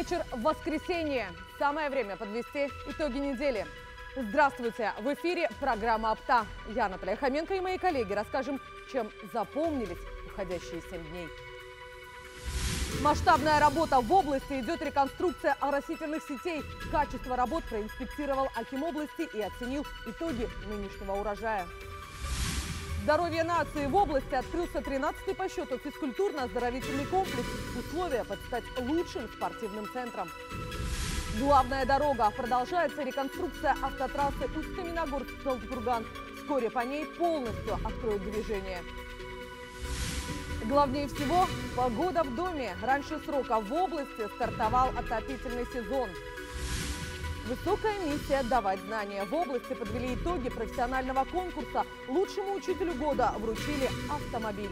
Вечер воскресенья. Самое время подвести итоги недели. Здравствуйте! В эфире программа «Опта». Я, Наталья Хоменко, и мои коллеги расскажем, чем запомнились уходящие 7 дней. Масштабная работа в области, идет реконструкция оросительных сетей. Качество работ проинспектировал аким области и оценил итоги нынешнего урожая. Здоровье нации. В области открылся 13-й по счету физкультурно-оздоровительный комплекс. Условия под стать лучшим спортивным центром. Главная дорога. Продолжается реконструкция автотрассы Усть-Каменогорск-Талдыкурган. Вскоре по ней полностью откроют движение. Главнее всего – погода в доме. Раньше срока в области стартовал отопительный сезон. Высокая миссия – давать знания. В области подвели итоги профессионального конкурса. Лучшему учителю года вручили автомобиль.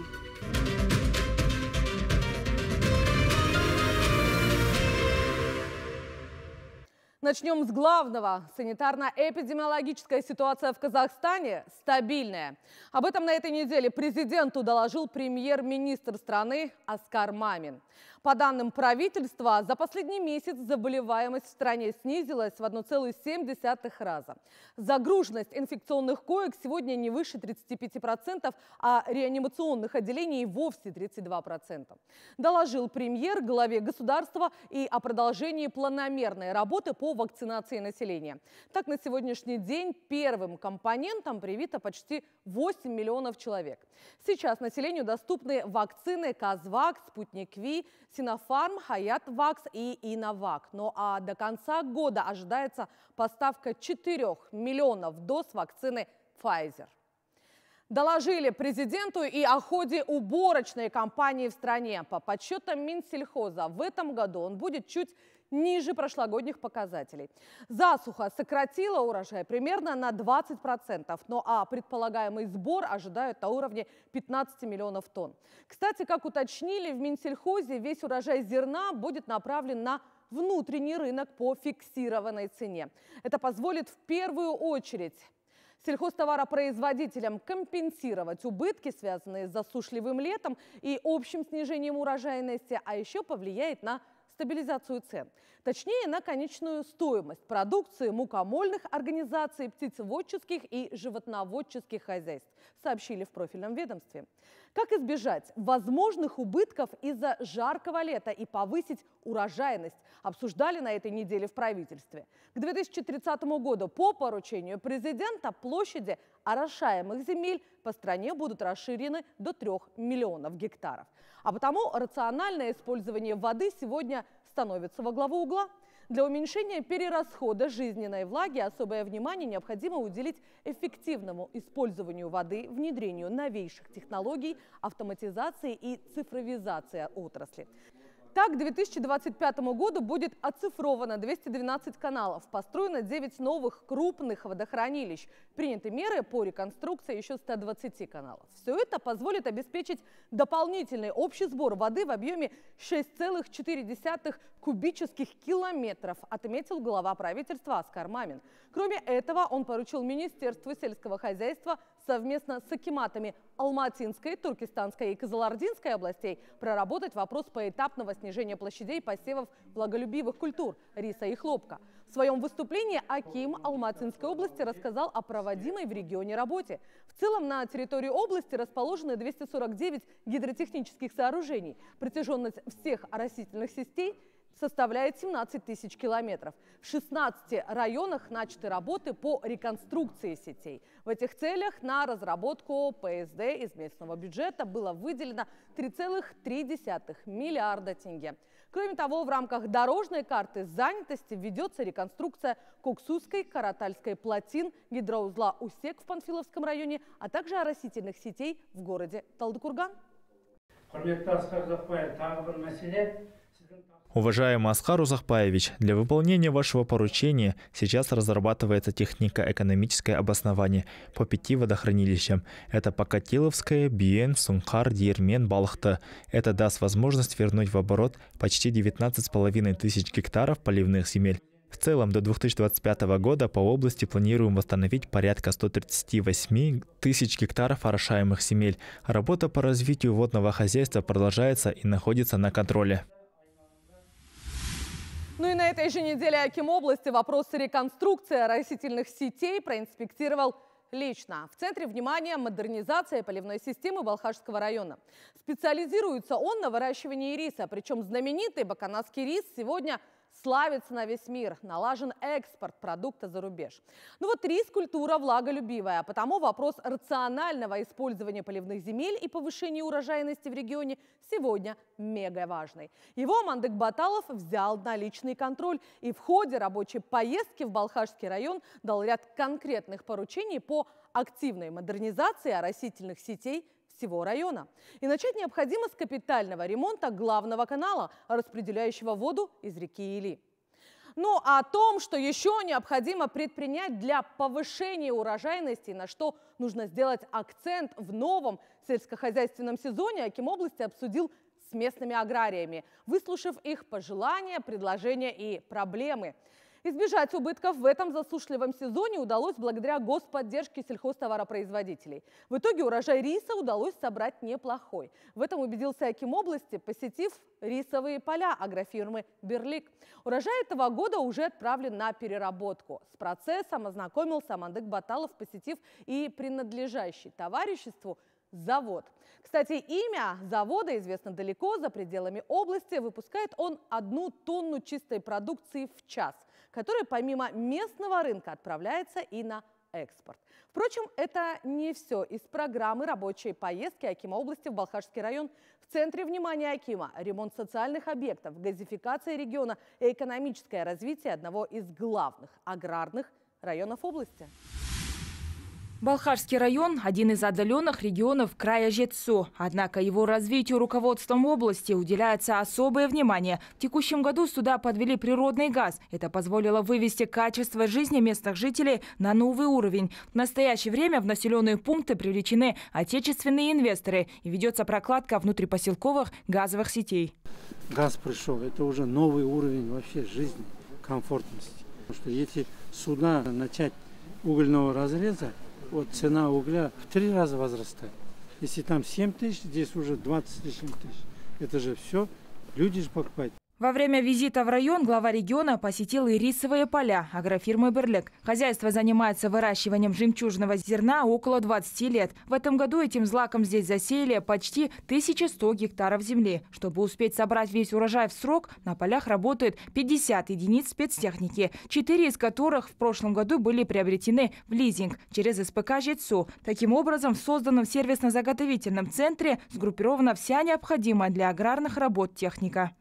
Начнем с главного. Санитарно-эпидемиологическая ситуация в Казахстане стабильная. Об этом на этой неделе президенту доложил премьер-министр страны Аскар Мамин. По данным правительства, за последний месяц заболеваемость в стране снизилась в 1,7 раза. Загруженность инфекционных коек сегодня не выше 35%, а реанимационных отделений вовсе 32%. Доложил премьер главе государства и о продолжении планомерной работы по вакцинации населения. Так, на сегодняшний день первым компонентом привито почти 8 миллионов человек. Сейчас населению доступны вакцины Казвакс, Спутник Ви, Синофарм, Хаятвакс и Иновак. Ну а до конца года ожидается поставка 4 миллионов доз вакцины Pfizer. Доложили президенту и о ходе уборочной кампании в стране. По подсчетам Минсельхоза, в этом году он будет чуть ниже прошлогодних показателей. Засуха сократила урожай примерно на 20%, ну а предполагаемый сбор ожидают на уровне 15 миллионов тонн. Кстати, как уточнили в Минсельхозе, весь урожай зерна будет направлен на внутренний рынок по фиксированной цене. Это позволит в первую очередь сельхозтоваропроизводителям компенсировать убытки, связанные с засушливым летом и общим снижением урожайности, а еще повлияет на стабилизацию цен. Точнее, на конечную стоимость продукции мукомольных организаций, птицеводческих и животноводческих хозяйств, сообщили в профильном ведомстве. Как избежать возможных убытков из-за жаркого лета и повысить урожайность, обсуждали на этой неделе в правительстве. К 2030 году по поручению президента площади орошаемых земель по стране будут расширены до 3 миллионов гектаров. А потому рациональное использование воды сегодня становится во главу угла. Для уменьшения перерасхода жизненной влаги особое внимание необходимо уделить эффективному использованию воды, внедрению новейших технологий, автоматизации и цифровизации отрасли. Так, к 2025 году будет оцифровано 212 каналов, построено 9 новых крупных водохранилищ, приняты меры по реконструкции еще 120 каналов. Все это позволит обеспечить дополнительный общий сбор воды в объеме 6,4 кубических километров, отметил глава правительства Аскар Мамин. Кроме этого, он поручил Министерству сельского хозяйства совместно с акиматами Алматинской, Туркестанской и Кызылординской областей проработать вопрос поэтапного снижения площадей посевов влаголюбивых культур – риса и хлопка. В своем выступлении аким Алматинской области рассказал о проводимой в регионе работе. В целом на территории области расположены 249 гидротехнических сооружений. Протяженность всех оросительных сетей составляет 17 тысяч километров. В 16 районах начаты работы по реконструкции сетей. В этих целях на разработку ПСД из местного бюджета было выделено 3,3 миллиарда тенге. Кроме того, в рамках дорожной карты занятости ведется реконструкция Коксусской, Каратальской плотин, гидроузла Усек в Панфиловском районе, а также оросительных сетей в городе Талдыкурган. Уважаемый Аскар Узакбаевич, для выполнения вашего поручения сейчас разрабатывается технико-экономическое обоснование по 5 водохранилищам. Это Покатиловское, Биен, Сункар, Диермен, Балхта. Это даст возможность вернуть в оборот почти 19,5 тысяч гектаров поливных земель. В целом, до 2025 года по области планируем восстановить порядка 138 тысяч гектаров орошаемых земель. Работа по развитию водного хозяйства продолжается и находится на контроле. Ну и на этой же неделе Акимобласти вопросы реконструкции оросительных сетей проинспектировал лично. В центре внимания модернизация поливной системы Балхашского района. Специализируется он на выращивании риса. Причем знаменитый баканасский рис сегодня славится на весь мир. Налажен экспорт продукта за рубеж. Ну вот рис – культура влаголюбивая, потому вопрос рационального использования поливных земель и повышения урожайности в регионе сегодня мега важный. Его Амандык Баталов взял на личный контроль и в ходе рабочей поездки в Балхашский район дал ряд конкретных поручений по активной модернизации оросительных сетей всего района. И начать необходимо с капитального ремонта главного канала, распределяющего воду из реки Или. Ну а о том, что еще необходимо предпринять для повышения урожайности, на что нужно сделать акцент в новом сельскохозяйственном сезоне, Акимобласти обсудил с местными аграриями, выслушав их пожелания, предложения и проблемы. Избежать убытков в этом засушливом сезоне удалось благодаря господдержке сельхозтоваропроизводителей. В итоге урожай риса удалось собрать неплохой. В этом убедился Акимобласти, посетив рисовые поля агрофирмы «Берлик». Урожай этого года уже отправлен на переработку. С процессом ознакомился Амандык Баталов, посетив и принадлежащий товариществу завод. Кстати, имя завода известно далеко, за пределами области. Выпускает он 1 тонну чистой продукции в час, которая помимо местного рынка отправляется и на экспорт. Впрочем, это не все. Из программы рабочей поездки Акимобласти в Балхашский район в центре внимания Акима ремонт социальных объектов, газификация региона и экономическое развитие одного из главных аграрных районов области. Балхашский район – один из отдаленных регионов края Жетсу. Однако его развитию руководством области уделяется особое внимание. В текущем году сюда подвели природный газ. Это позволило вывести качество жизни местных жителей на новый уровень. В настоящее время в населенные пункты привлечены отечественные инвесторы и ведется прокладка внутрипоселковых газовых сетей. Газ пришел – это уже новый уровень вообще жизни, комфортности. Потому что если сюда начать угольного разреза, вот цена угля в 3 раза возрастает. Если там 7 тысяч, здесь уже 27 тысяч. Это же все люди же покупают. Во время визита в район глава региона посетил и рисовые поля агрофирмы «Берлик». Хозяйство занимается выращиванием жемчужного зерна около 20 лет. В этом году этим злаком здесь засеяли почти 1100 гектаров земли. Чтобы успеть собрать весь урожай в срок, на полях работает 50 единиц спецтехники, 4 из которых в прошлом году были приобретены в лизинг через СПК «Жетсу». Таким образом, в созданном сервисно-заготовительном центре сгруппирована вся необходимая для аграрных работ техника.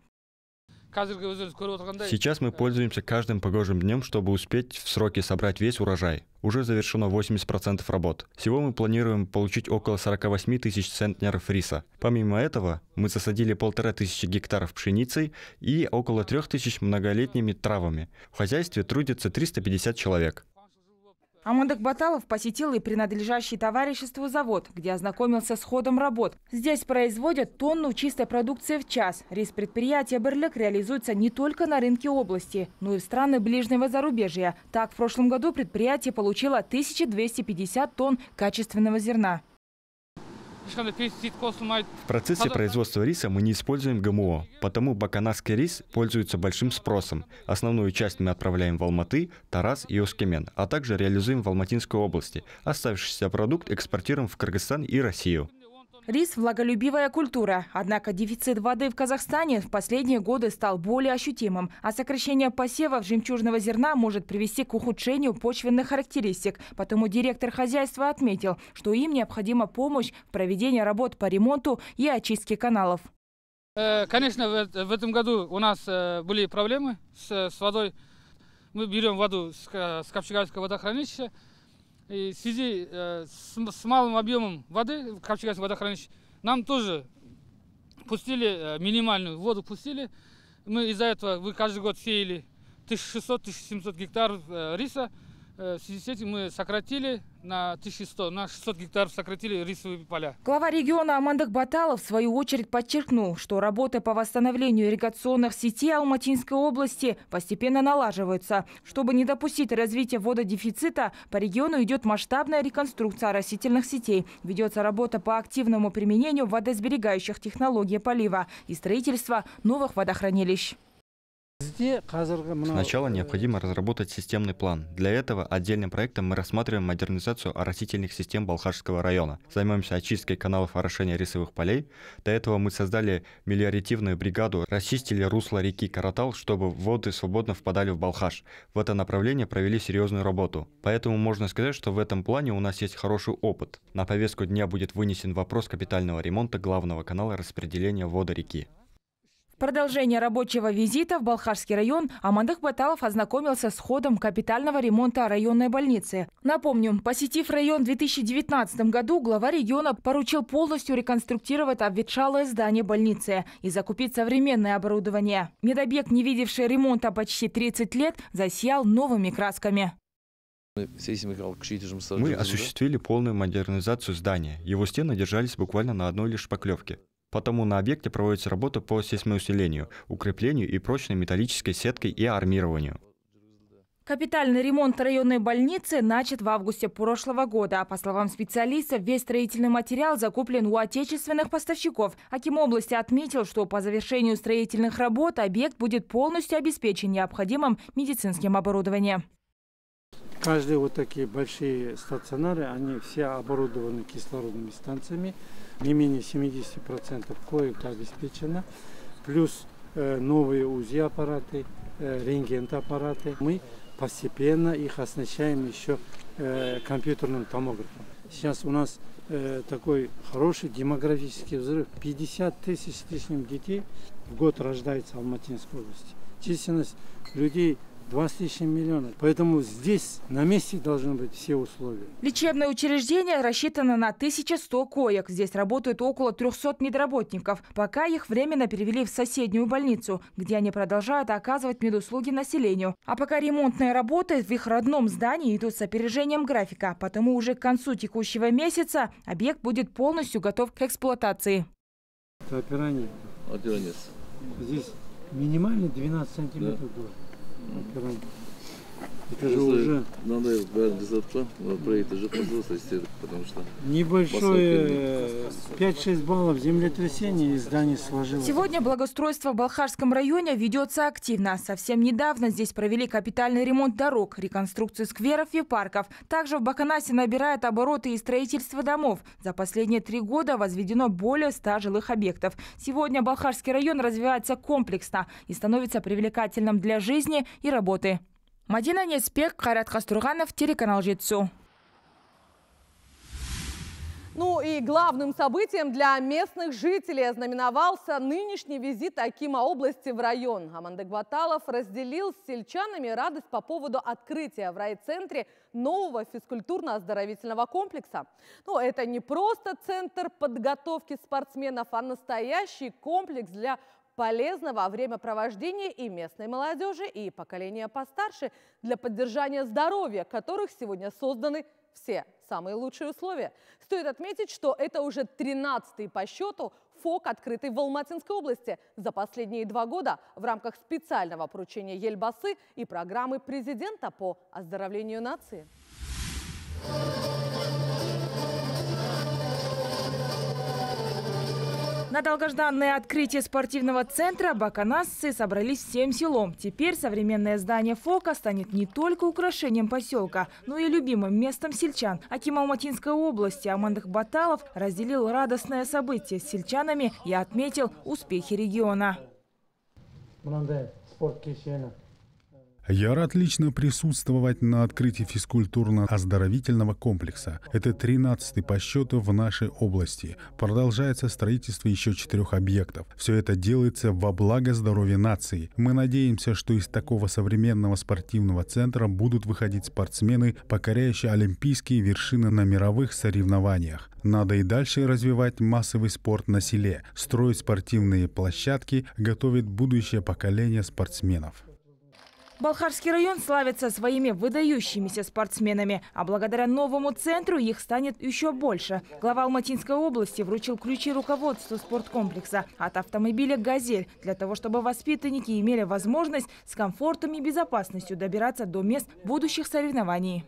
Сейчас мы пользуемся каждым погожим днем, чтобы успеть в сроки собрать весь урожай. Уже завершено 80% работ. Всего мы планируем получить около 48 тысяч центнеров риса. Помимо этого, мы засадили 1500 гектаров пшеницей и около 3000 многолетними травами. В хозяйстве трудится 350 человек. Амандык Баталов посетил и принадлежащий товариществу завод, где ознакомился с ходом работ. Здесь производят тонну чистой продукции в час. Рис предприятия «Берлик» реализуется не только на рынке области, но и в страны ближнего зарубежья. Так, в прошлом году предприятие получило 1250 тонн качественного зерна. В процессе производства риса мы не используем ГМО, потому баканасский рис пользуется большим спросом. Основную часть мы отправляем в Алматы, Тараз и Оскемен, а также реализуем в Алматинской области. Оставшийся продукт экспортируем в Кыргызстан и Россию. Рис – влаголюбивая культура. Однако дефицит воды в Казахстане в последние годы стал более ощутимым. А сокращение посевов жемчужного зерна может привести к ухудшению почвенных характеристик. Потому директор хозяйства отметил, что им необходима помощь в проведении работ по ремонту и очистке каналов. Конечно, в этом году у нас были проблемы с водой. Мы берем воду с Капчегайского водохранилища. И в связи с малым объемом воды в Капчегайском водохранилище нам тоже пустили, минимальную воду пустили. Мы из-за этого вы каждый год сеяли 1600-1700 гектаров риса. В связи с этим мы сократили на 1100, на 600 гектаров сократили рисовые поля. Глава региона Амандык Баталов в свою очередь подчеркнул, что работы по восстановлению ирригационных сетей Алматинской области постепенно налаживаются. Чтобы не допустить развития вододефицита, по региону идет масштабная реконструкция оросительных сетей. Ведется работа по активному применению водосберегающих технологий полива и строительства новых водохранилищ. Сначала необходимо разработать системный план. Для этого отдельным проектом мы рассматриваем модернизацию оросительных систем Балхашского района. Займемся очисткой каналов орошения рисовых полей. До этого мы создали мелиоративную бригаду, расчистили русло реки Каратал, чтобы воды свободно впадали в Балхаш. В это направление провели серьезную работу. Поэтому можно сказать, что в этом плане у нас есть хороший опыт. На повестку дня будет вынесен вопрос капитального ремонта главного канала распределения воды реки. В продолжение рабочего визита в Балхашский район Амандык Баталов ознакомился с ходом капитального ремонта районной больницы. Напомним, посетив район в 2019 году, глава региона поручил полностью реконструктировать обветшалое здание больницы и закупить современное оборудование. Медобъект, не видевший ремонта почти 30 лет, засиял новыми красками. Мы осуществили полную модернизацию здания. Его стены держались буквально на одной лишь шпаклевке. Потому на объекте проводится работа по сейсмоусилению, укреплению и прочной металлической сеткой и армированию. Капитальный ремонт районной больницы начат в августе прошлого года. По словам специалистов, весь строительный материал закуплен у отечественных поставщиков. Аким области отметил, что по завершению строительных работ объект будет полностью обеспечен необходимым медицинским оборудованием. Каждые вот такие большие стационары, они все оборудованы кислородными станциями. Не менее 70% коек обеспечено. Плюс новые УЗИ-аппараты, рентген-аппараты. Мы постепенно их оснащаем еще компьютерным томографом. Сейчас у нас такой хороший демографический взрыв. 50 тысяч с лишним детей в год рождается в Алматинской области. Численность людей 2 с лишним миллиона. Поэтому здесь на месте должны быть все условия. Лечебное учреждение рассчитано на 1100 коек. Здесь работают около 300 медработников. Пока их временно перевели в соседнюю больницу, где они продолжают оказывать медуслуги населению. А пока ремонтные работы в их родном здании идут с опережением графика. Потому уже к концу текущего месяца объект будет полностью готов к эксплуатации. Это опирание. Здесь минимально 12 сантиметров было. Это же уже надо проект уже производства, потому что небольшое 5-6 баллов землетрясения и здание сложилось. Сегодня благоустройство в Балхашском районе ведется активно. Совсем недавно здесь провели капитальный ремонт дорог, реконструкцию скверов и парков. Также в Баканасе набирает обороты и строительство домов. За последние 3 года возведено более 100 жилых объектов. Сегодня Балхашский район развивается комплексно и становится привлекательным для жизни и работы. Мадина Неспек, Карат Хастурганов, телеканал Жетсу. Ну и главным событием для местных жителей ознаменовался нынешний визит акима области в район. Амандык Баталов разделил с сельчанами радость по поводу открытия в райцентре нового физкультурно-оздоровительного комплекса. Но это не просто центр подготовки спортсменов, а настоящий комплекс для полезного времяпровождения и местной молодежи, и поколения постарше для поддержания здоровья, которых сегодня созданы все самые лучшие условия. Стоит отметить, что это уже 13-й по счету ФОК, открытый в Алматинской области за последние 2 года в рамках специального поручения Ельбасы и программы президента по оздоровлению нации. На долгожданное открытие спортивного центра баканасцы собрались всем селом. Теперь современное здание ФОКа станет не только украшением поселка, но и любимым местом сельчан. Аким Алматинской области Амандык Баталов разделил радостное событие с сельчанами и отметил успехи региона. Я рад лично присутствовать на открытии физкультурно-оздоровительного комплекса. Это 13-й по счету в нашей области. Продолжается строительство еще 4 объектов. Все это делается во благо здоровья нации. Мы надеемся, что из такого современного спортивного центра будут выходить спортсмены, покоряющие олимпийские вершины на мировых соревнованиях. Надо и дальше развивать массовый спорт на селе, строить спортивные площадки, готовить будущее поколение спортсменов. Балхашский район славится своими выдающимися спортсменами, а благодаря новому центру их станет еще больше. Глава Алматинской области вручил ключи руководству спорткомплекса от автомобиля «Газель» для того, чтобы воспитанники имели возможность с комфортом и безопасностью добираться до мест будущих соревнований.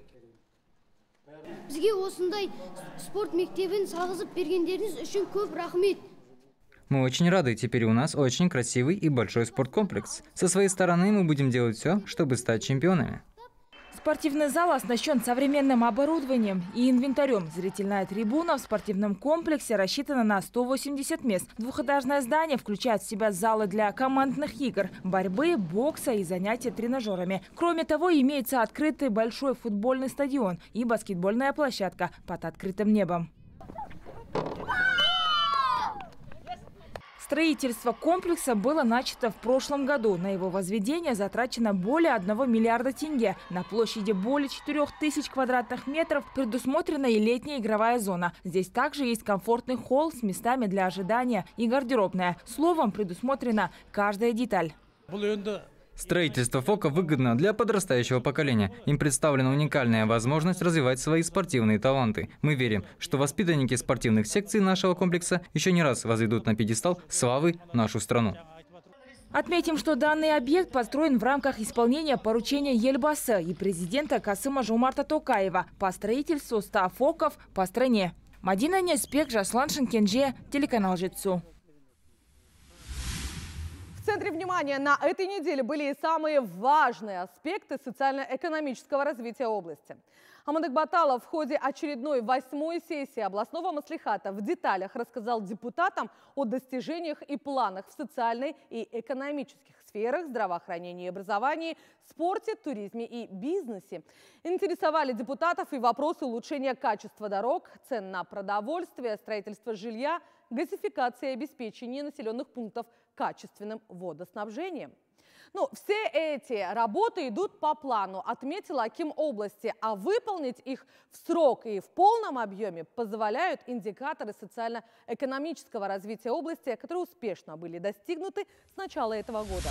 Мы очень рады, теперь у нас очень красивый и большой спорткомплекс. Со своей стороны мы будем делать все, чтобы стать чемпионами. Спортивный зал оснащен современным оборудованием и инвентарем. Зрительная трибуна в спортивном комплексе рассчитана на 180 мест. Двухэтажное здание включает в себя залы для командных игр, борьбы, бокса и занятий тренажерами. Кроме того, имеется открытый большой футбольный стадион и баскетбольная площадка под открытым небом. Строительство комплекса было начато в прошлом году. На его возведение затрачено более 1 миллиарда тенге. На площади более 4000 квадратных метров предусмотрена и летняя игровая зона. Здесь также есть комфортный холл с местами для ожидания и гардеробная. Словом, предусмотрена каждая деталь. Строительство ФОКа выгодно для подрастающего поколения. Им представлена уникальная возможность развивать свои спортивные таланты. Мы верим, что воспитанники спортивных секций нашего комплекса еще не раз возведут на пьедестал славы нашу страну. Отметим, что данный объект построен в рамках исполнения поручения Ельбасы и президента Касыма-Жомарта Токаева по строительству 100 ФОКов по стране. Мадина Неспек, Жаслан Шенкенже, телеканал Житсу. В центре внимания на этой неделе были и самые важные аспекты социально-экономического развития области. Амандык Баталов в ходе очередной 8-й сессии областного маслихата в деталях рассказал депутатам о достижениях и планах в социальной и экономических сферах, здравоохранении и образовании, спорте, туризме и бизнесе. Интересовали депутатов и вопросы улучшения качества дорог, цен на продовольствие, строительства жилья, газификации и обеспечения населенных пунктов качественным водоснабжением. Ну, все эти работы идут по плану, отметил аким области, а выполнить их в срок и в полном объеме позволяют индикаторы социально-экономического развития области, которые успешно были достигнуты с начала этого года.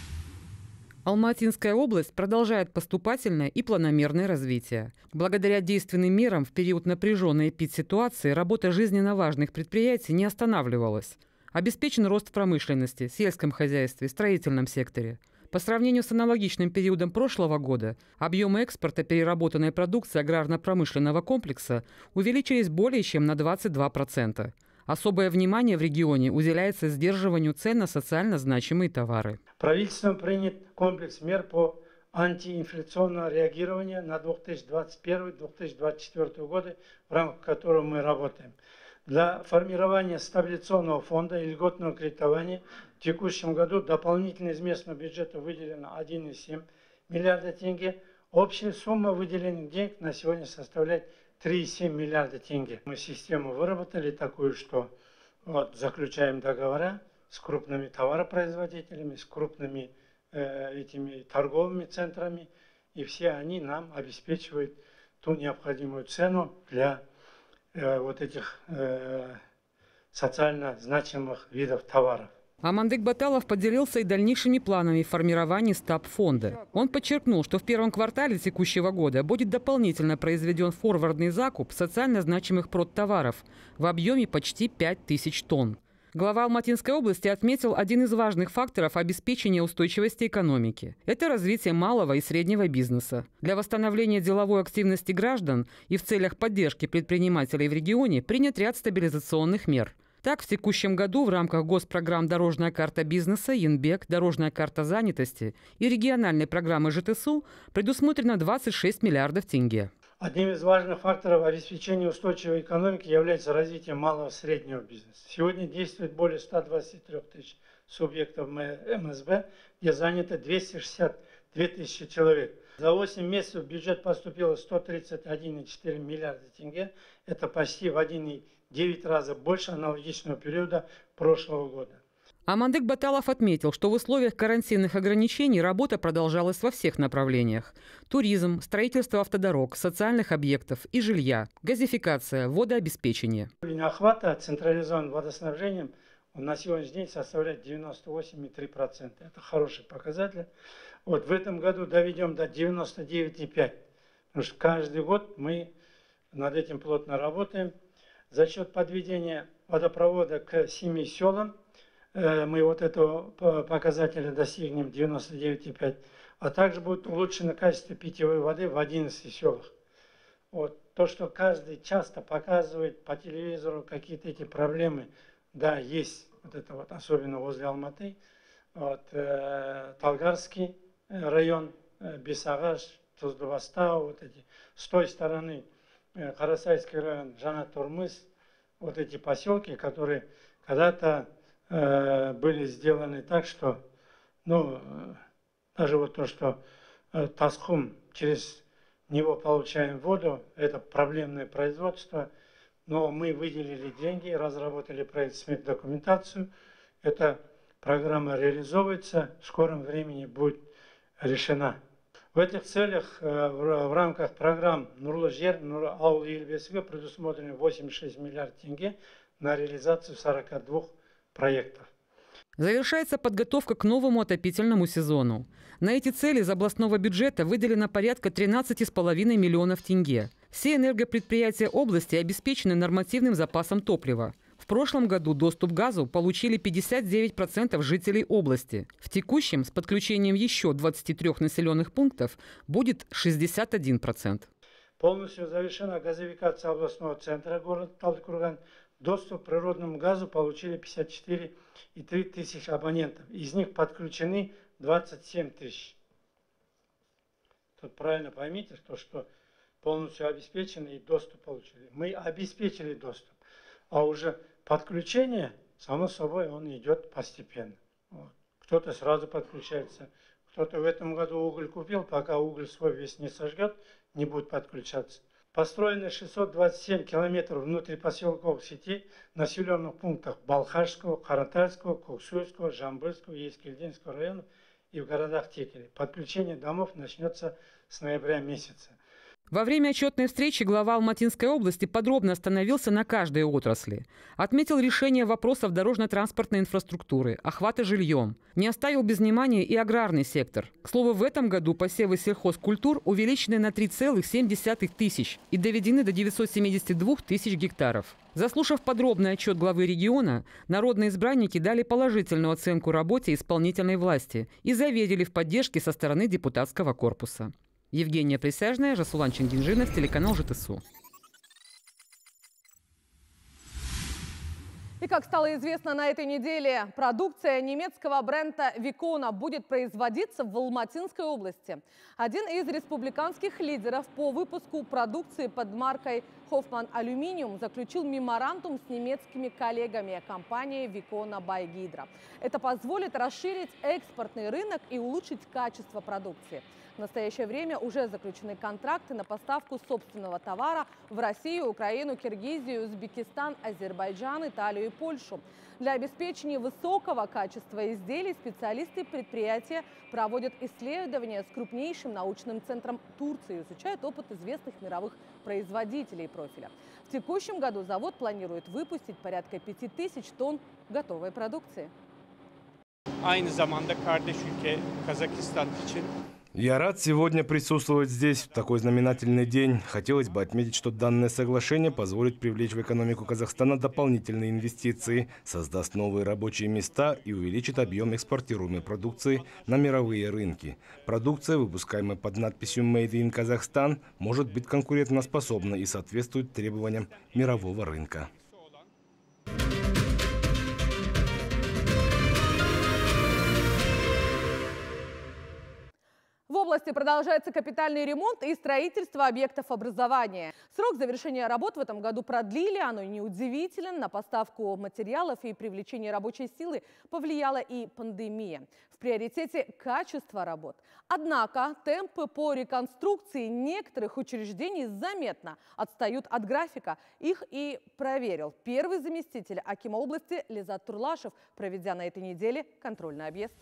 Алматинская область продолжает поступательное и планомерное развитие. Благодаря действенным мерам в период напряженной эпидситуации работа жизненно важных предприятий не останавливалась. Обеспечен рост в промышленности, сельском хозяйстве, строительном секторе. По сравнению с аналогичным периодом прошлого года, объемы экспорта переработанной продукции аграрно-промышленного комплекса увеличились более чем на 22%. Особое внимание в регионе уделяется сдерживанию цен на социально значимые товары. Правительством принят комплекс мер по антиинфляционному реагированию на 2021-2024 годы, в рамках которого мы работаем. Для формирования стабилизационного фонда и льготного кредитования в текущем году дополнительно из местного бюджета выделено 1,7 миллиарда тенге. Общая сумма выделенных денег на сегодня составляет 3,7 миллиарда тенге. Мы систему выработали такую, что заключаем договора с крупными товаропроизводителями, с крупными этими торговыми центрами, и все они нам обеспечивают ту необходимую цену для вот этих социально значимых видов товаров. Амандык Баталов поделился и дальнейшими планами формирования стаб-фонда. Он подчеркнул, что в первом квартале текущего года будет дополнительно произведен форвардный закуп социально значимых продтоваров в объеме почти 5000 тонн. Глава Алматинской области отметил один из важных факторов обеспечения устойчивости экономики. Это развитие малого и среднего бизнеса. Для восстановления деловой активности граждан и в целях поддержки предпринимателей в регионе принят ряд стабилизационных мер. Так, в текущем году в рамках госпрограмм «Дорожная карта бизнеса», «Янбек», «Дорожная карта занятости» и региональной программы ЖТСУ предусмотрено 26 миллиардов тенге. Одним из важных факторов обеспечения устойчивой экономики является развитие малого и среднего бизнеса. Сегодня действует более 123 тысяч субъектов МСБ, где занято 262 тысячи человек. За 8 месяцев в бюджет поступило 131,4 миллиарда тенге. Это почти в 1,9 раза больше аналогичного периода прошлого года. Амандык Баталов отметил, что в условиях карантинных ограничений работа продолжалась во всех направлениях. Туризм, строительство автодорог, социальных объектов и жилья, газификация, водообеспечение. Уровень охвата централизованным водоснабжением на сегодняшний день составляет 98,3%. Это хороший показатель. В этом году доведем до 99,5%. Потому что каждый год мы над этим плотно работаем. За счет подведения водопровода к 7 селам мы вот этого показателя достигнем 99,5%, а также будет улучшено качество питьевой воды в 11 селах. То, что каждый часто показывает по телевизору какие-то эти проблемы, да, есть вот это вот, особенно возле Алматы, вот, Талгарский район, Бесагаш, Туздубастау, вот эти, с той стороны Карасайский район, Жанат-Турмыс, вот эти поселки, которые когда-то были сделаны так, что, ну, даже вот то, что Тасхум, через него получаем воду, это проблемное производство, но мы выделили деньги, разработали проект документацию, эта программа реализовывается, в скором времени будет решена. В этих целях в рамках программ Нурлы жер, Нурлы ауыл ел бесігі предусмотрено 86 миллиард тенге на реализацию 42 проектов. Завершается подготовка к новому отопительному сезону. На эти цели из областного бюджета выделено порядка 13,5 миллионов тенге. Все энергопредприятия области обеспечены нормативным запасом топлива. В прошлом году доступ к газу получили 59% жителей области. В текущем, с подключением еще 23 населенных пунктов, будет 61%. Полностью завершена газификация областного центра города Талдыкурган. Доступ к природному газу получили 54,3 тысячи абонентов. Из них подключены 27 тысяч. Тут правильно поймите, что полностью обеспечены и доступ получили. Мы обеспечили доступ, а уже подключение, само собой, он идет постепенно. Вот. Кто-то сразу подключается, кто-то в этом году уголь купил, пока уголь свой весь не сожгет, не будет подключаться. Построено 627 километров внутрипоселковых сетей в населенных пунктах Балхашского, Каратальского, Коксуйского, Жамбылского и Ескельдинского районов и в городах Текели. Подключение домов начнется с ноября месяца. Во время отчетной встречи глава Алматинской области подробно остановился на каждой отрасли. Отметил решение вопросов дорожно-транспортной инфраструктуры, охвата жильем. Не оставил без внимания и аграрный сектор. К слову, в этом году посевы сельхозкультур увеличены на 3,7 тысяч и доведены до 972 тысяч гектаров. Заслушав подробный отчет главы региона, народные избранники дали положительную оценку работе исполнительной власти и заверили в поддержке со стороны депутатского корпуса. Евгения Присяжная, Жасулан Чингинжинов, телеканал ЖТСУ. И как стало известно на этой неделе, продукция немецкого бренда Викона будет производиться в Алматинской области. Один из республиканских лидеров по выпуску продукции под маркой Hoffmann Aluminium заключил меморандум с немецкими коллегами компании Викона by Hydro. Это позволит расширить экспортный рынок и улучшить качество продукции. В настоящее время уже заключены контракты на поставку собственного товара в Россию, Украину, Киргизию, Узбекистан, Азербайджан, Италию и Польшу. Для обеспечения высокого качества изделий специалисты предприятия проводят исследования с крупнейшим научным центром Турции, изучают опыт известных мировых производителей профиля. В текущем году завод планирует выпустить порядка 5000 тонн готовой продукции. Я рад сегодня присутствовать здесь, в такой знаменательный день. Хотелось бы отметить, что данное соглашение позволит привлечь в экономику Казахстана дополнительные инвестиции, создаст новые рабочие места и увеличит объем экспортируемой продукции на мировые рынки. Продукция, выпускаемая под надписью «Made in Kazakhstan», может быть конкурентоспособна и соответствует требованиям мирового рынка. В области продолжается капитальный ремонт и строительство объектов образования. Срок завершения работ в этом году продлили, оно неудивительно. На поставку материалов и привлечение рабочей силы повлияла и пандемия. В приоритете качество работ. Однако темпы по реконструкции некоторых учреждений заметно отстают от графика. Их и проверил первый заместитель акима области Лизат Турлашев, проведя на этой неделе контрольный объезд.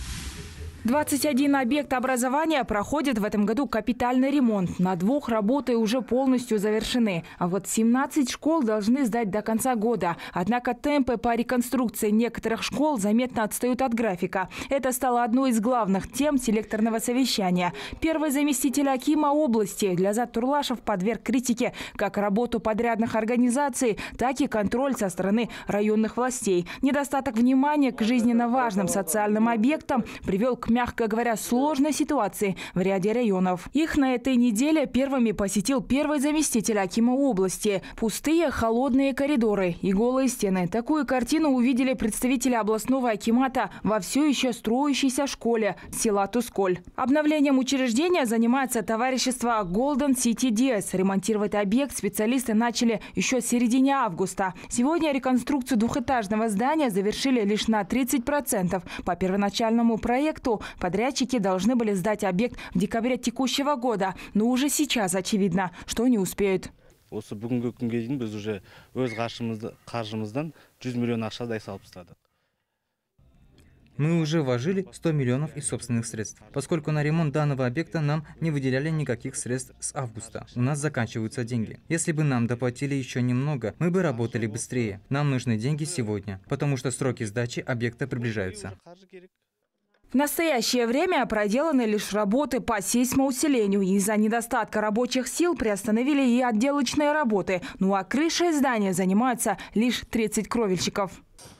21 объект образования проходит в этом году капитальный ремонт. На 2 работы уже полностью завершены. А вот 17 школ должны сдать до конца года. Однако темпы по реконструкции некоторых школ заметно отстают от графика. Это стало одной из главных тем селекторного совещания. Первый заместитель акима области Лизат Турлашев подверг критике как работу подрядных организаций, так и контроль со стороны районных властей. Недостаток внимания к жизненно важным социальным объектам привел к мягко говоря, сложной ситуации в ряде районов. Их на этой неделе первыми посетил первый заместитель акима области. Пустые, холодные коридоры и голые стены. Такую картину увидели представители областного акимата во все еще строящейся школе села Тусколь. Обновлением учреждения занимается товарищество Golden City DS. Ремонтировать объект специалисты начали еще в середине августа. Сегодня реконструкцию двухэтажного здания завершили лишь на 30%. По первоначальному проекту подрядчики должны были сдать объект в декабре текущего года. Но уже сейчас очевидно, что не успеют. Осы бүгінгі күнге дейін біз уже өз қаржымыздан 100 миллион ақша дай салып тастадық. Мы уже вложили 100 миллионов из собственных средств. Поскольку на ремонт данного объекта нам не выделяли никаких средств с августа. У нас заканчиваются деньги. Если бы нам доплатили еще немного, мы бы работали быстрее. Нам нужны деньги сегодня, потому что сроки сдачи объекта приближаются. В настоящее время проделаны лишь работы по сейсмоусилению. Из-за недостатка рабочих сил приостановили и отделочные работы. Ну а крышей здания занимаются лишь 30 кровельщиков.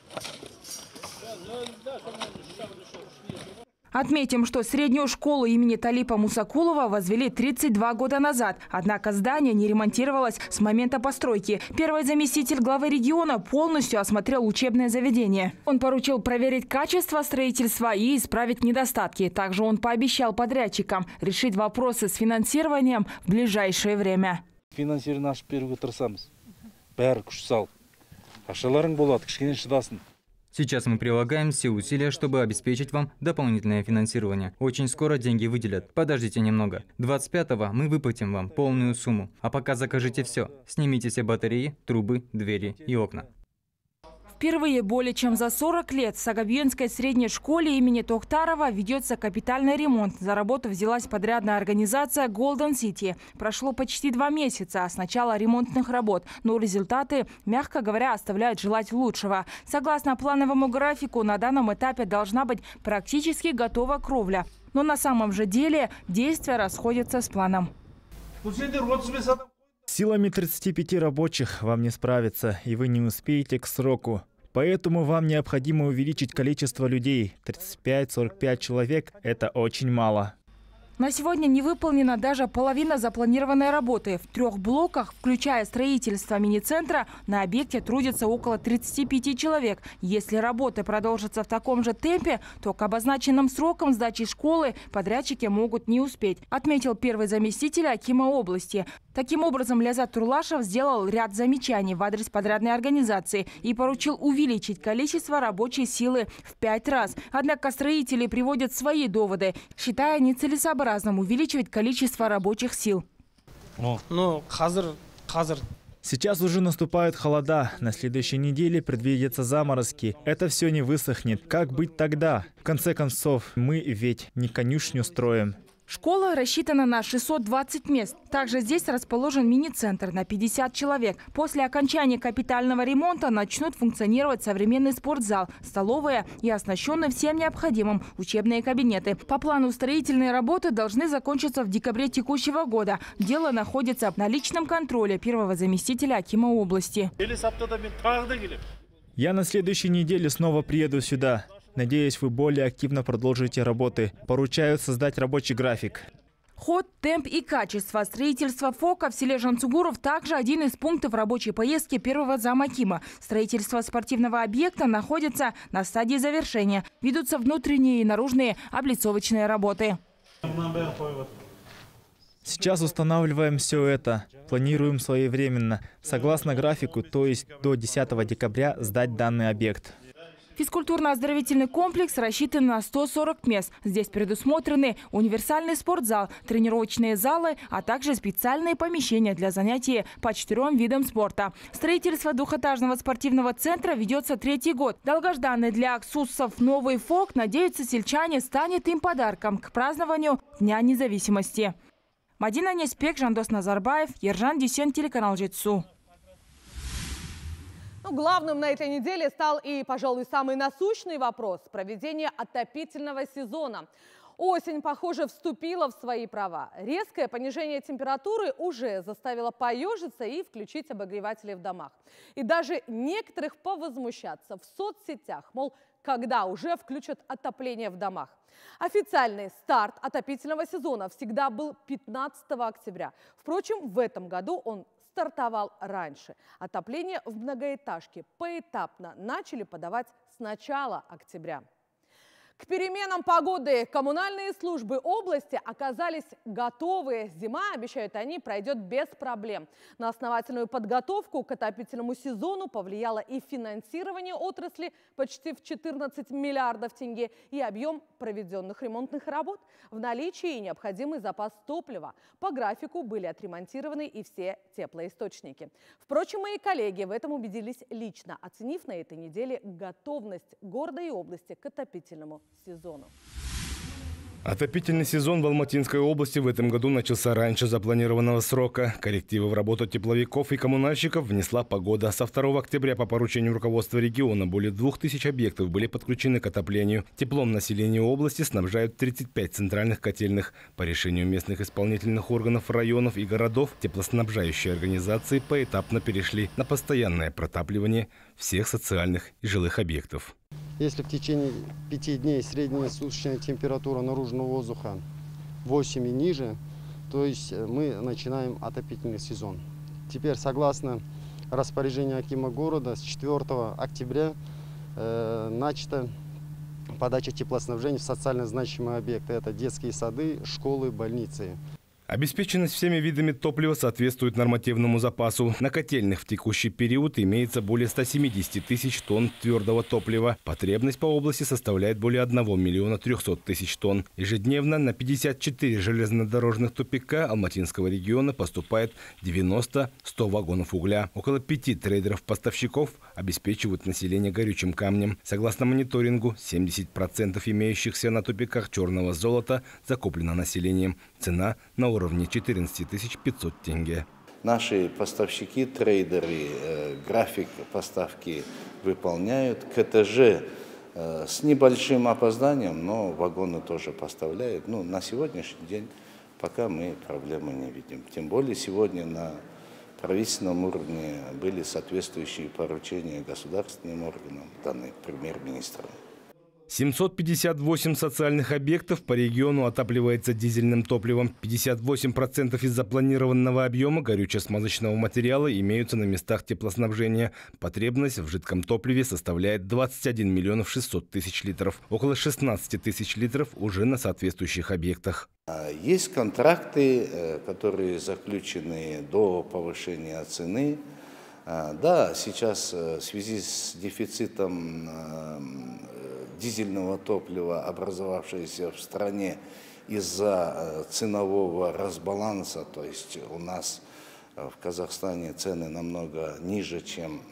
Отметим, что среднюю школу имени Талипа Мусакулова возвели 32 года назад. Однако здание не ремонтировалось с момента постройки. Первый заместитель главы региона полностью осмотрел учебное заведение. Он поручил проверить качество строительства и исправить недостатки. Также он пообещал подрядчикам решить вопросы с финансированием в ближайшее время. Финансирование ашып беруге тырысамыз. Бәрі күш салып. Ақшаларың болады, кішкене шыдасын. Сейчас мы прилагаем все усилия, чтобы обеспечить вам дополнительное финансирование. Очень скоро деньги выделят. Подождите немного. 25-го мы выплатим вам полную сумму. А пока закажите все. Снимите все батареи, трубы, двери и окна. Впервые более чем за 40 лет в Сагабьенской средней школе имени Тохтарова ведется капитальный ремонт. За работу взялась подрядная организация Golden City. Прошло почти 2 месяца с начала ремонтных работ, но результаты, мягко говоря, оставляют желать лучшего. Согласно плановому графику, на данном этапе должна быть практически готова кровля. Но на самом же деле действия расходятся с планом. Силами 35 рабочих вам не справиться, и вы не успеете к сроку. Поэтому вам необходимо увеличить количество людей. 35-45 человек – это очень мало. На сегодня не выполнена даже половина запланированной работы. В 3 блоках, включая строительство мини-центра, на объекте трудится около 35 человек. Если работы продолжатся в таком же темпе, то к обозначенным срокам сдачи школы подрядчики могут не успеть, отметил первый заместитель акима области. Таким образом, Лязат Турлашев сделал ряд замечаний в адрес подрядной организации и поручил увеличить количество рабочей силы в 5 раз. Однако строители приводят свои доводы, считая нецелесообразным увеличивать количество рабочих сил. Сейчас уже наступают холода. На следующей неделе предвидятся заморозки. Это все не высохнет. Как быть тогда? В конце концов, мы ведь не конюшню строим. Школа рассчитана на 620 мест. Также здесь расположен мини-центр на 50 человек. После окончания капитального ремонта начнут функционировать современный спортзал, столовая и оснащенные всем необходимым учебные кабинеты. По плану строительные работы должны закончиться в декабре текущего года. Дело находится на личном контроле первого заместителя акима области. Я на следующей неделе снова приеду сюда. Надеюсь, вы более активно продолжите работы. Поручаю создать рабочий график. Ход, темп и качество строительства ФОКа в селе Жансугуров также один из пунктов рабочей поездки первого зама акима. Строительство спортивного объекта находится на стадии завершения. Ведутся внутренние и наружные облицовочные работы. Сейчас устанавливаем все это. Планируем своевременно. Согласно графику, то есть до 10 декабря сдать данный объект. Физкультурно-оздоровительный комплекс рассчитан на 140 мест. Здесь предусмотрены универсальный спортзал, тренировочные залы, а также специальные помещения для занятий по 4 видам спорта. Строительство двухэтажного спортивного центра ведется 3-й год. Долгожданный для аксуссов новый ФОК, надеются сельчане, станет им подарком к празднованию Дня независимости. Мадина Неспек, Жандос Назарбаев, Ержан Дюсен, телеканал Жетсу. Главным на этой неделе стал и, пожалуй, самый насущный вопрос – проведение отопительного сезона. Осень, похоже, вступила в свои права. Резкое понижение температуры уже заставило поежиться и включить обогреватели в домах. И даже некоторых повозмущаться в соцсетях. Мол, когда уже включат отопление в домах. Официальный старт отопительного сезона всегда был 15 октября. Впрочем, в этом году он стартовал раньше. Отопление в многоэтажке поэтапно начали подавать с начала октября. К переменам погоды коммунальные службы области оказались готовы. Зима, обещают они, пройдет без проблем. На основательную подготовку к отопительному сезону повлияло и финансирование отрасли почти в 14 миллиардов тенге, и объем проведенных ремонтных работ. В наличии и необходимый запас топлива. По графику были отремонтированы и все теплоисточники. Впрочем, мои коллеги в этом убедились лично, оценив на этой неделе готовность города и области к отопительному сезону. Отопительный сезон в Алматинской области в этом году начался раньше запланированного срока. Коррективы в работу тепловиков и коммунальщиков внесла погода. Со 2 октября по поручению руководства региона более 2000 объектов были подключены к отоплению. Теплом населению области снабжают 35 центральных котельных. По решению местных исполнительных органов районов и городов теплоснабжающие организации поэтапно перешли на постоянное протапливание всех социальных и жилых объектов. Если в течение 5 дней средняя суточная температура наружного воздуха 8 и ниже, то есть мы начинаем отопительный сезон. Теперь, согласно распоряжению акима города, с 4 октября начата подача теплоснабжения в социально значимые объекты. Это детские сады, школы, больницы. Обеспеченность всеми видами топлива соответствует нормативному запасу. На котельных в текущий период имеется более 170 тысяч тонн твердого топлива. Потребность по области составляет более 1 300 000 тонн. Ежедневно на 54 железнодорожных тупика Алматинского региона поступает 90-100 вагонов угля. Около 5 трейдеров-поставщиков обеспечивают население горючим камнем. Согласно мониторингу, 70% имеющихся на тупиках черного золота закуплено населением. Цена на уровне 14 500 тенге. Наши поставщики, трейдеры, график поставки выполняют. КТЖ с небольшим опозданием, но вагоны тоже поставляют. На сегодняшний день пока мы проблемы не видим. Тем более сегодня на правительственном уровне были соответствующие поручения государственным органам, данные премьер-министром. 758 социальных объектов по региону отапливается дизельным топливом. 58% из запланированного объема горюче-смазочного материала имеются на местах теплоснабжения. Потребность в жидком топливе составляет 21 600 000 литров. Около 16 тысяч литров уже на соответствующих объектах. Есть контракты, которые заключены до повышения цены. Да, сейчас в связи с дефицитом дизельного топлива, образовавшегося в стране из-за ценового разбаланса, то есть у нас в Казахстане цены намного ниже, чем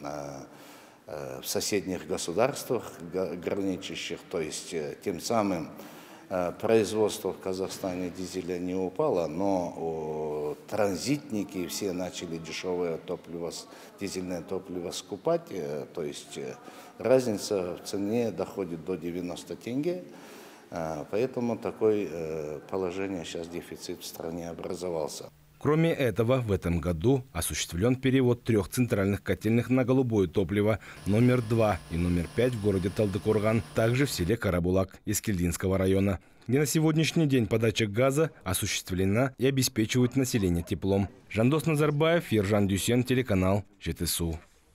в соседних государствах граничащих, то есть тем самым производство в Казахстане дизеля не упало, но транзитники все начали дешевое топливо, дизельное топливо скупать, то есть разница в цене доходит до 90 тенге, поэтому такое положение, сейчас дефицит в стране образовался. Кроме этого, в этом году осуществлен перевод 3 центральных котельных на голубое топливо номер 2 и номер 5 в городе Талдыкурган, также в селе Карабулак Искельдинского района, где на сегодняшний день подача газа осуществлена и обеспечивает население теплом. Жандос Назарбаев, Ержан Дюсен, телеканал ЖТСУ.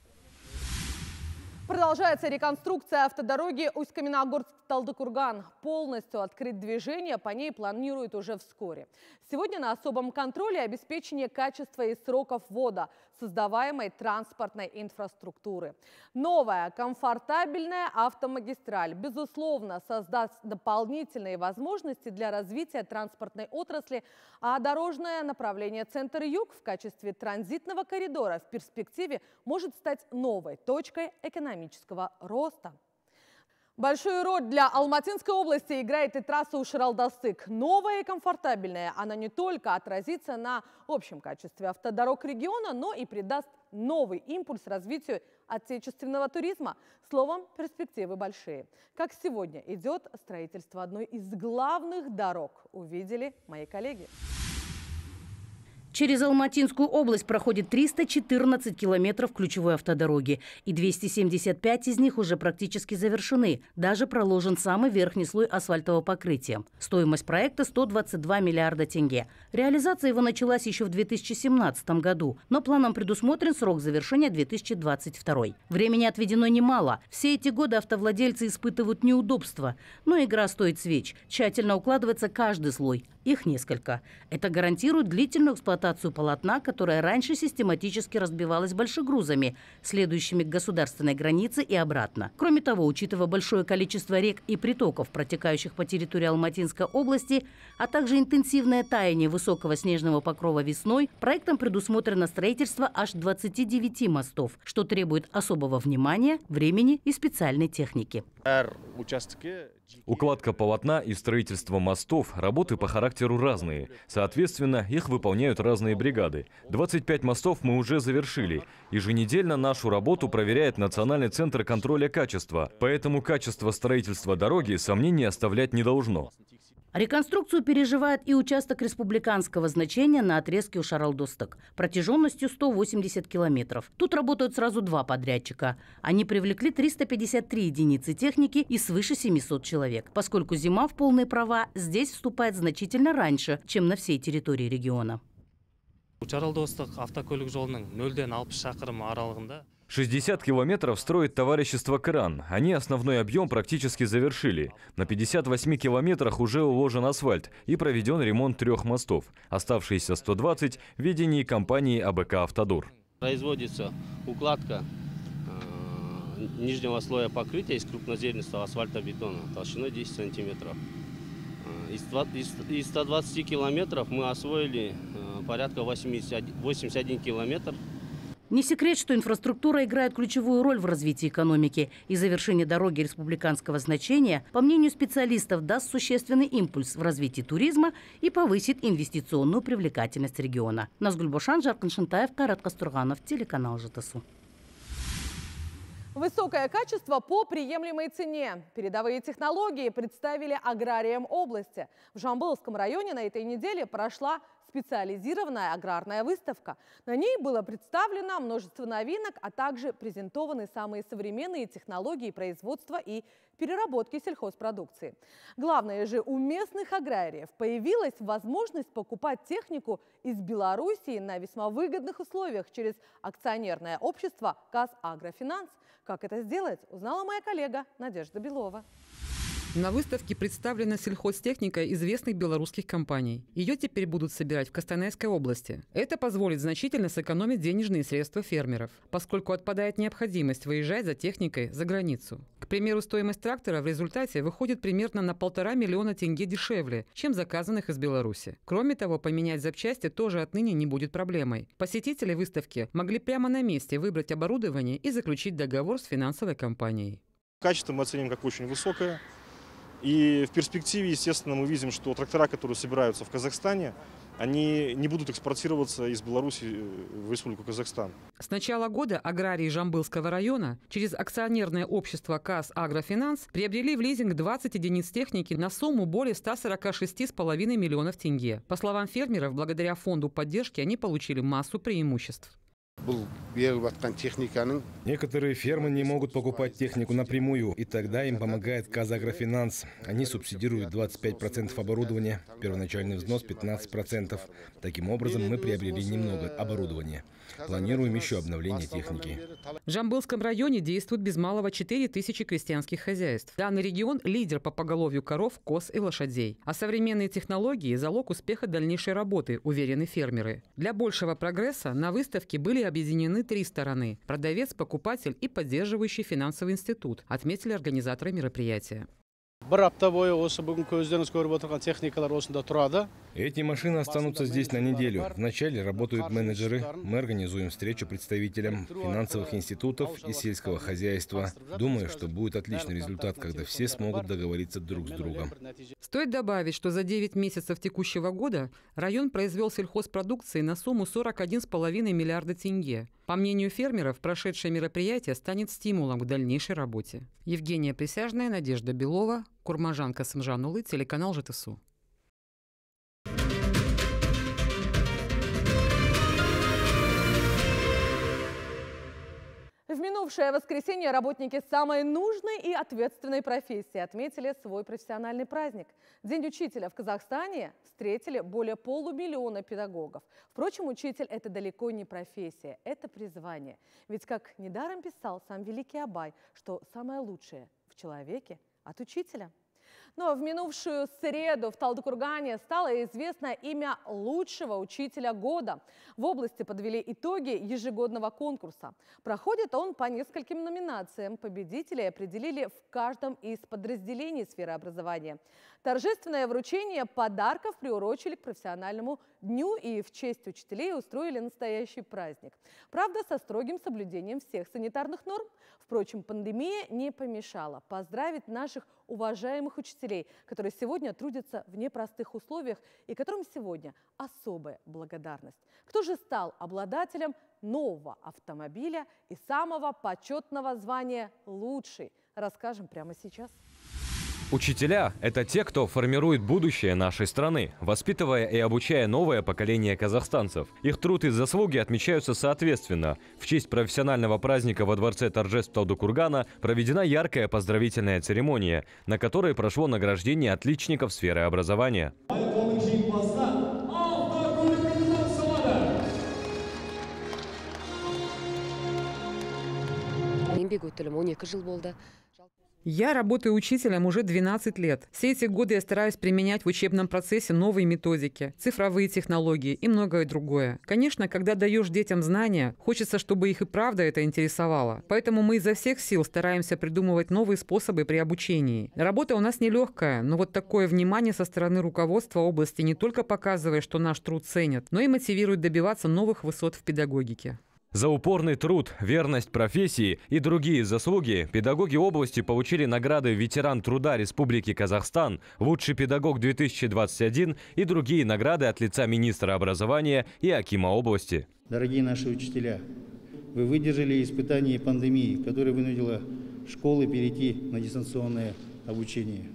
Продолжается реконструкция автодороги Усть-Каменогорск-Талдыкурган. Полностью открыть движение по ней планируют уже вскоре. Сегодня на особом контроле обеспечение качества и сроков ввода создаваемой транспортной инфраструктуры. Новая комфортабельная автомагистраль, безусловно, создаст дополнительные возможности для развития транспортной отрасли, а дорожное направление центр-юг в качестве транзитного коридора в перспективе может стать новой точкой экономического роста. Большую роль для Алматинской области играет и трасса Ушир-Алдастык. Новая и комфортабельная, она не только отразится на общем качестве автодорог региона, но и придаст новый импульс развитию отечественного туризма. Словом, перспективы большие. Как сегодня идет строительство одной из главных дорог, увидели мои коллеги. Через Алматинскую область проходит 314 километров ключевой автодороги, и 275 из них уже практически завершены. Даже проложен самый верхний слой асфальтового покрытия. Стоимость проекта – 122 миллиарда тенге. Реализация его началась еще в 2017 году, но планом предусмотрен срок завершения 2022. Времени отведено немало. Все эти годы автовладельцы испытывают неудобства. Но игра стоит свеч. Тщательно укладывается каждый слой. Их несколько. Это гарантирует длительную эксплуатацию полотна, которое раньше систематически разбивалось большегрузами, следующими к государственной границе и обратно. Кроме того, учитывая большое количество рек и притоков, протекающих по территории Алматинской области, а также интенсивное таяние высокого снежного покрова весной, проектом предусмотрено строительство аж 29 мостов, что требует особого внимания, времени и специальной техники. Укладка полотна и строительство мостов – работы по характеру разные. Соответственно, их выполняют разные бригады. 25 мостов мы уже завершили. Еженедельно нашу работу проверяет Национальный центр контроля качества. Поэтому качество строительства дороги сомнений оставлять не должно. Реконструкцию переживает и участок республиканского значения на отрезке Ушар-Алдосток протяженностью 180 километров. Тут работают сразу два подрядчика. Они привлекли 353 единицы техники и свыше 700 человек. Поскольку зима в полные права здесь вступает значительно раньше, чем на всей территории региона. Ушар-Алдосток автокөлік жолының 0-ден 60 шақырым аралығында 60 километров строит товарищество «Кран». Они основной объем практически завершили. На 58 километрах уже уложен асфальт и проведен ремонт 3 мостов. Оставшиеся 120 в ведении компании АБК «Автодор». Производится укладка нижнего слоя покрытия из крупнозернистого асфальтобетона толщиной 10 сантиметров. Из 120 километров мы освоили порядка 81 километр. Не секрет, что инфраструктура играет ключевую роль в развитии экономики. И завершение дороги республиканского значения, по мнению специалистов, даст существенный импульс в развитии туризма и повысит инвестиционную привлекательность региона. Назгуль Бошан, Жаркын Шынтаев, Кайрат Кастурганов, телеканал ЖТСУ. Высокое качество по приемлемой цене. Передовые технологии представили аграриям области. В Жамбылском районе на этой неделе прошла специализированная аграрная выставка. На ней было представлено множество новинок, а также презентованы самые современные технологии производства и переработки сельхозпродукции. Главное же, у местных аграриев появилась возможность покупать технику из Белоруссии на весьма выгодных условиях через акционерное общество «Казагрофинанс». Как это сделать, узнала моя коллега Надежда Белова. На выставке представлена сельхозтехника известных белорусских компаний. Ее теперь будут собирать в Костанайской области. Это позволит значительно сэкономить денежные средства фермеров, поскольку отпадает необходимость выезжать за техникой за границу. К примеру, стоимость трактора в результате выходит примерно на 1,5 миллиона тенге дешевле, чем заказанных из Беларуси. Кроме того, поменять запчасти тоже отныне не будет проблемой. Посетители выставки могли прямо на месте выбрать оборудование и заключить договор с финансовой компанией. Качество мы оценим как очень высокое. И в перспективе, естественно, мы видим, что трактора, которые собираются в Казахстане, они не будут экспортироваться из Беларуси в Республику Казахстан. С начала года аграрии Жамбылского района через акционерное общество «Казагрофинанс» приобрели в лизинг 20 единиц техники на сумму более 146,5 миллионов тенге. По словам фермеров, благодаря фонду поддержки они получили массу преимуществ. Некоторые фермы не могут покупать технику напрямую, и тогда им помогает Казагрофинанс. Они субсидируют 25% оборудования, первоначальный взнос 15%. Таким образом, мы приобрели немного оборудования. Планируем еще обновление техники. В Жамбылском районе действует без малого 4000 крестьянских хозяйств. Данный регион – лидер по поголовью коров, коз и лошадей. А современные технологии – залог успеха дальнейшей работы, уверены фермеры. Для большего прогресса на выставке были объединены 3 стороны – продавец, покупатель и поддерживающий финансовый институт, отметили организаторы мероприятия. Эти машины останутся здесь на неделю. Вначале работают менеджеры. Мы организуем встречу представителям финансовых институтов и сельского хозяйства. Думаю, что будет отличный результат, когда все смогут договориться друг с другом. Стоит добавить, что за 9 месяцев текущего года район произвел сельхозпродукции на сумму 41,5 миллиарда тенге. По мнению фермеров, прошедшее мероприятие станет стимулом к дальнейшей работе. Евгения Присяжная, Надежда Белова, Курманжан Касымжанулы, телеканал ЖТСУ. В минувшее воскресенье работники самой нужной и ответственной профессии отметили свой профессиональный праздник. День учителя в Казахстане встретили более полумиллиона педагогов. Впрочем, учитель – это далеко не профессия, это призвание. Ведь, как недаром писал сам великий Абай, что самое лучшее в человеке от учителя. Но в минувшую среду в Талдыкургане стало известно имя лучшего учителя года. В области подвели итоги ежегодного конкурса. Проходит он по нескольким номинациям. Победителей определили в каждом из подразделений сферы образования. Торжественное вручение подарков приурочили к профессиональному дню и в честь учителей устроили настоящий праздник. Правда, со строгим соблюдением всех санитарных норм. Впрочем, пандемия не помешала поздравить наших уважаемых учителей, которые сегодня трудятся в непростых условиях и которым сегодня особая благодарность. Кто же стал обладателем нового автомобиля и самого почетного звания «Лучший», расскажем прямо сейчас. Учителя – это те, кто формирует будущее нашей страны, воспитывая и обучая новое поколение казахстанцев. Их труд и заслуги отмечаются соответственно. В честь профессионального праздника во Дворце торжеств Талдыкургана проведена яркая поздравительная церемония, на которой прошло награждение отличников сферы образования. Я работаю учителем уже 12 лет. Все эти годы я стараюсь применять в учебном процессе новые методики, цифровые технологии и многое другое. Конечно, когда даешь детям знания, хочется, чтобы их и правда это интересовало. Поэтому мы изо всех сил стараемся придумывать новые способы при обучении. Работа у нас нелегкая, но вот такое внимание со стороны руководства области не только показывает, что наш труд ценят, но и мотивирует добиваться новых высот в педагогике. За упорный труд, верность профессии и другие заслуги педагоги области получили награды «Ветеран труда Республики Казахстан», «Лучший педагог-2021» и другие награды от лица министра образования и акима области. Дорогие наши учителя, вы выдержали испытания пандемии, которая вынудила школы перейти на дистанционное обучение.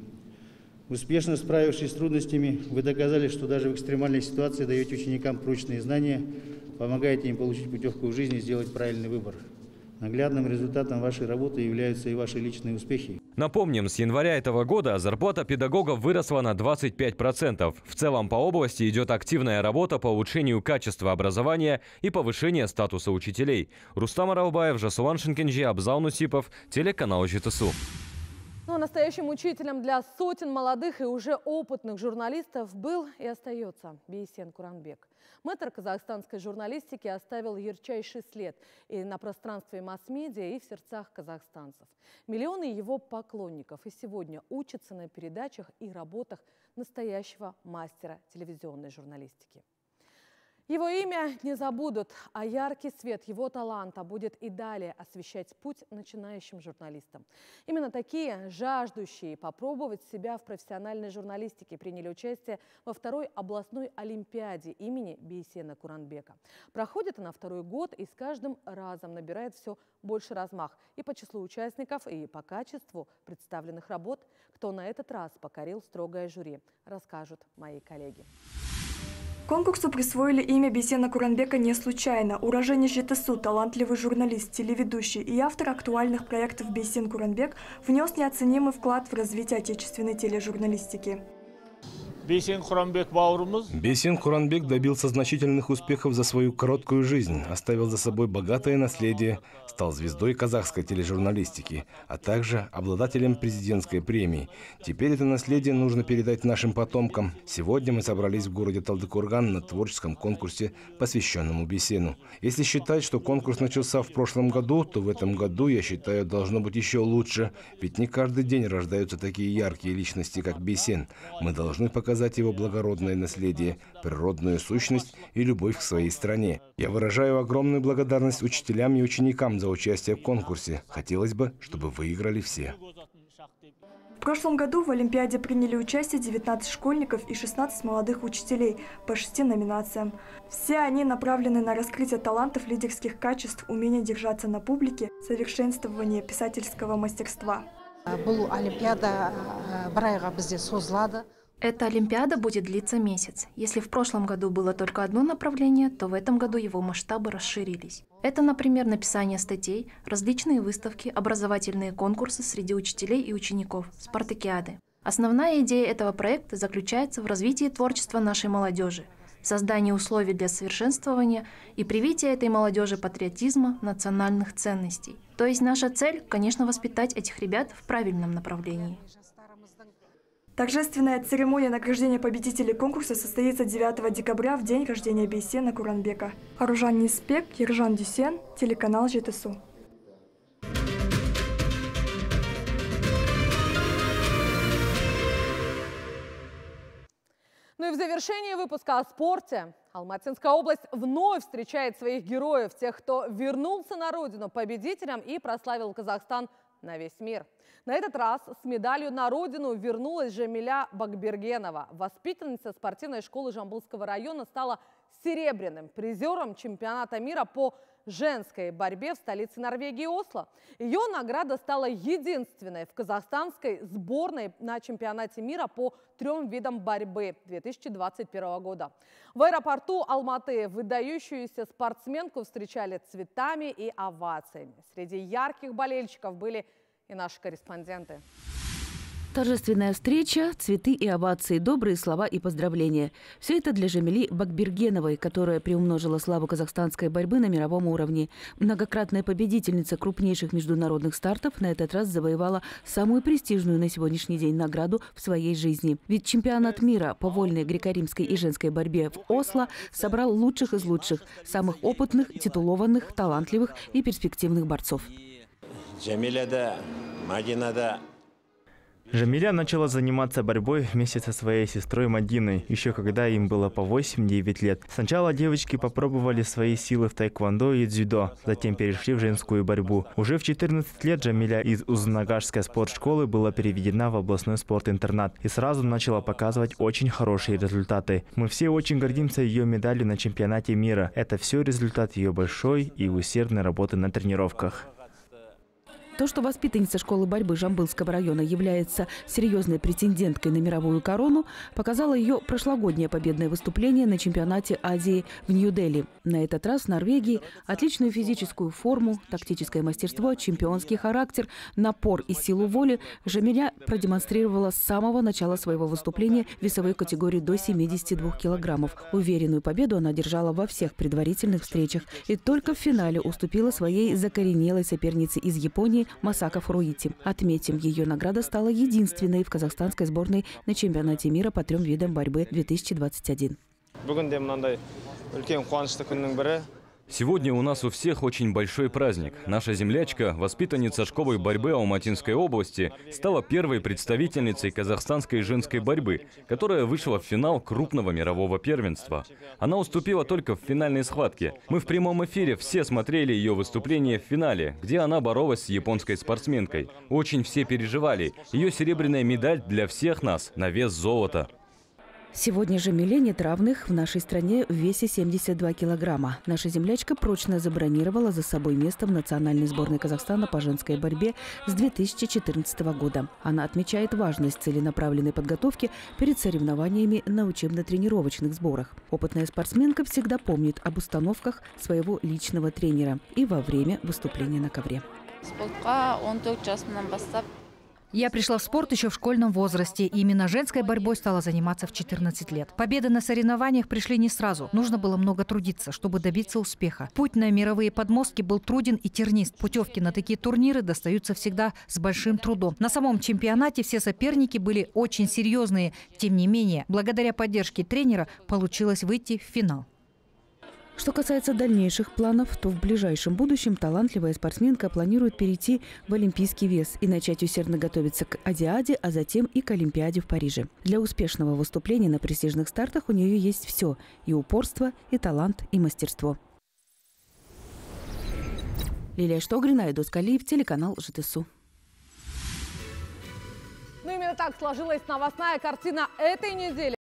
Успешно справившись с трудностями, вы доказали, что даже в экстремальной ситуации даете ученикам прочные знания, помогаете им получить путевку в жизнь и сделать правильный выбор. Наглядным результатом вашей работы являются и ваши личные успехи. Напомним, с января этого года зарплата педагогов выросла на 25%. В целом по области идет активная работа по улучшению качества образования и повышению статуса учителей. Рустам Аралбаев, Жасулан Шенкенджи, Абзал Нусипов, телеканал ЖТСУ. Ну, а настоящим учителем для сотен молодых и уже опытных журналистов был и остается Бейсен Куранбек. Мэтр казахстанской журналистики оставил ярчайший след и на пространстве масс-медиа, и в сердцах казахстанцев. Миллионы его поклонников и сегодня учатся на передачах и работах настоящего мастера телевизионной журналистики. Его имя не забудут, а яркий свет его таланта будет и далее освещать путь начинающим журналистам. Именно такие, жаждущие попробовать себя в профессиональной журналистике, приняли участие во второй областной олимпиаде имени Бейсена Куранбека. Проходит она второй год и с каждым разом набирает все больше размах и по числу участников, и по качеству представленных работ. Кто на этот раз покорил строгое жюри, расскажут мои коллеги. Конкурсу присвоили имя Бейсена Куранбека не случайно. Уроженец ЖТСУ, талантливый журналист, телеведущий и автор актуальных проектов Бейсен Куранбек внес неоценимый вклад в развитие отечественной тележурналистики. Бейсен Куранбек добился значительных успехов за свою короткую жизнь, оставил за собой богатое наследие, стал звездой казахской тележурналистики, а также обладателем президентской премии. Теперь это наследие нужно передать нашим потомкам. Сегодня мы собрались в городе Талдыкурган на творческом конкурсе, посвященному Бейсену. Если считать, что конкурс начался в прошлом году, то в этом году, я считаю, должно быть еще лучше. Ведь не каждый день рождаются такие яркие личности, как Бейсен. Мы должны показать его благородное наследие, природную сущность и любовь к своей стране. Я выражаю огромную благодарность учителям и ученикам за участие в конкурсе. Хотелось бы, чтобы выиграли все. В прошлом году в Олимпиаде приняли участие 19 школьников и 16 молодых учителей по 6 номинациям. Все они направлены на раскрытие талантов, лидерских качеств, умение держаться на публике, совершенствование писательского мастерства. Эта Олимпиада будет длиться месяц. Если в прошлом году было только одно направление, то в этом году его масштабы расширились. Это, например, написание статей, различные выставки, образовательные конкурсы среди учителей и учеников, спартакиады. Основная идея этого проекта заключается в развитии творчества нашей молодежи, создании условий для совершенствования и привития этой молодежи патриотизма, национальных ценностей. То есть наша цель, конечно, воспитать этих ребят в правильном направлении. Торжественная церемония награждения победителей конкурса состоится 9 декабря в день рождения Бейсена Куранбека. Аружан Неспек, Ержан Дюсен, телеканал ЖТСУ. Ну и в завершении выпуска о спорте. Алматинская область вновь встречает своих героев, тех, кто вернулся на родину победителем и прославил Казахстан на весь мир. На этот раз с медалью на родину вернулась Жамиля Бакбергенова. Воспитанница спортивной школы Жамбылского района стала серебряным призером чемпионата мира по женской борьбе в столице Норвегии Осло. Ее награда стала единственной в казахстанской сборной на чемпионате мира по 3 видам борьбы 2021 года. В аэропорту Алматы выдающуюся спортсменку встречали цветами и овациями. Среди ярких болельщиков были и наши корреспонденты. Торжественная встреча, цветы и овации, добрые слова и поздравления. Все это для Жамили Бакбергеновой, которая приумножила славу казахстанской борьбы на мировом уровне. Многократная победительница крупнейших международных стартов на этот раз завоевала самую престижную на сегодняшний день награду в своей жизни. Ведь чемпионат мира по вольной греко-римской и женской борьбе в Осло собрал лучших из лучших, самых опытных, титулованных, талантливых и перспективных борцов. Жамиля начала заниматься борьбой вместе со своей сестрой Мадиной, еще когда им было по 8-9 лет. Сначала девочки попробовали свои силы в тайквондо и дзюдо, затем перешли в женскую борьбу. Уже в 14 лет Жамиля из Узнагашской спортшколы была переведена в областной спорт-интернат и сразу начала показывать очень хорошие результаты. Мы все очень гордимся ее медалью на чемпионате мира. Это все результат ее большой и усердной работы на тренировках. То, что воспитанница школы борьбы Жамбылского района является серьезной претенденткой на мировую корону, показало ее прошлогоднее победное выступление на чемпионате Азии в Нью-Дели. На этот раз в Норвегии отличную физическую форму, тактическое мастерство, чемпионский характер, напор и силу воли Жамиля продемонстрировала с самого начала своего выступления в весовой категории до 72 килограммов. Уверенную победу она держала во всех предварительных встречах и только в финале уступила своей закоренелой сопернице из Японии Масака Фруити. Отметим, ее награда стала единственной в казахстанской сборной на чемпионате мира по 3 видам борьбы 2021. Сегодня у нас у всех очень большой праздник. Наша землячка, воспитанница школы борьбы Алматинской области, стала первой представительницей казахстанской женской борьбы, которая вышла в финал крупного мирового первенства. Она уступила только в финальной схватке. Мы в прямом эфире все смотрели ее выступление в финале, где она боролась с японской спортсменкой. Очень все переживали. Ее серебряная медаль для всех нас на вес золота. Сегодня Жамиле нет равных в нашей стране в весе 72 килограмма. Наша землячка прочно забронировала за собой место в национальной сборной Казахстана по женской борьбе с 2014 года. Она отмечает важность целенаправленной подготовки перед соревнованиями на учебно-тренировочных сборах. Опытная спортсменка всегда помнит об установках своего личного тренера и во время выступления на ковре. Я пришла в спорт еще в школьном возрасте, и именно женской борьбой стала заниматься в 14 лет. Победы на соревнованиях пришли не сразу. Нужно было много трудиться, чтобы добиться успеха. Путь на мировые подмостки был труден и тернист. Путевки на такие турниры достаются всегда с большим трудом. На самом чемпионате все соперники были очень серьезные. Тем не менее, благодаря поддержке тренера получилось выйти в финал. Что касается дальнейших планов, то в ближайшем будущем талантливая спортсменка планирует перейти в олимпийский вес и начать усердно готовиться к Азиаде, а затем и к Олимпиаде в Париже. Для успешного выступления на престижных стартах у нее есть все – и упорство, и талант, и мастерство. Лилия Штогрина, Айдос Калиев, телеканал ЖТСУ. Ну, именно так сложилась новостная картина этой недели.